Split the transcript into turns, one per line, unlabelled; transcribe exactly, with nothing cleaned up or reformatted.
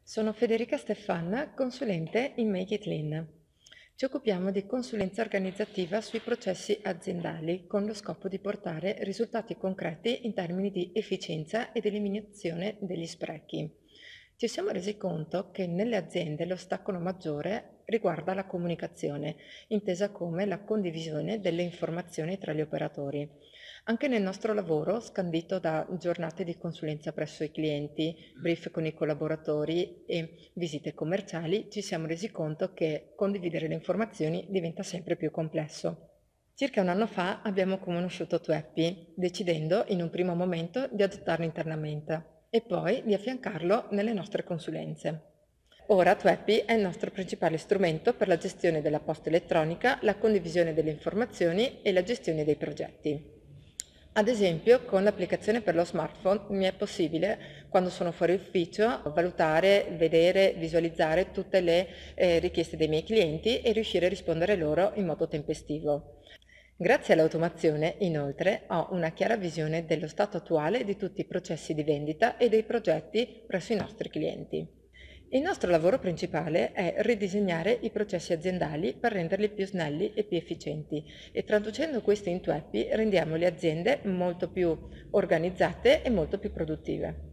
Sono Federica Stefan, consulente in Make It Lean. Ci occupiamo di consulenza organizzativa sui processi aziendali con lo scopo di portare risultati concreti in termini di efficienza ed eliminazione degli sprechi. Ci siamo resi conto che nelle aziende l'ostacolo maggiore riguarda la comunicazione, intesa come la condivisione delle informazioni tra gli operatori. Anche nel nostro lavoro, scandito da giornate di consulenza presso i clienti, brief con i collaboratori e visite commerciali, ci siamo resi conto che condividere le informazioni diventa sempre più complesso. Circa un anno fa abbiamo conosciuto Tweppy, decidendo in un primo momento di adottarlo internamente e poi di affiancarlo nelle nostre consulenze. Ora Tweppy è il nostro principale strumento per la gestione della posta elettronica, la condivisione delle informazioni e la gestione dei progetti. Ad esempio, con l'applicazione per lo smartphone mi è possibile, quando sono fuori ufficio, valutare, vedere, visualizzare tutte le eh, richieste dei miei clienti e riuscire a rispondere loro in modo tempestivo. Grazie all'automazione, inoltre, ho una chiara visione dello stato attuale di tutti i processi di vendita e dei progetti presso i nostri clienti. Il nostro lavoro principale è ridisegnare i processi aziendali per renderli più snelli e più efficienti e traducendo questo in Tweppy rendiamo le aziende molto più organizzate e molto più produttive.